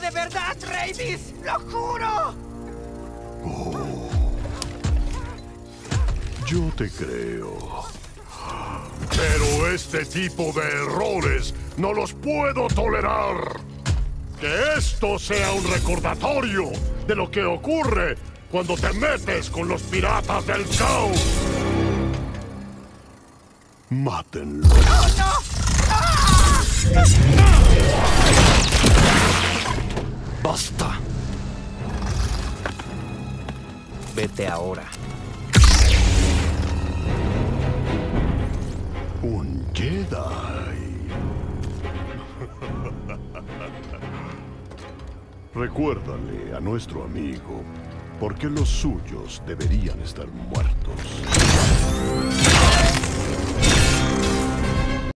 de verdad, Rhaenys! ¡Lo juro! Oh. Yo te creo. Pero este tipo de errores no los puedo tolerar. Que esto sea un recordatorio de lo que ocurre cuando te metes con los piratas del caos. Mátenlo. ¡Oh, no! ¡Ah! ¡Basta! Vete ahora. Un Jedi. Recuérdale a nuestro amigo por qué los suyos deberían estar muertos.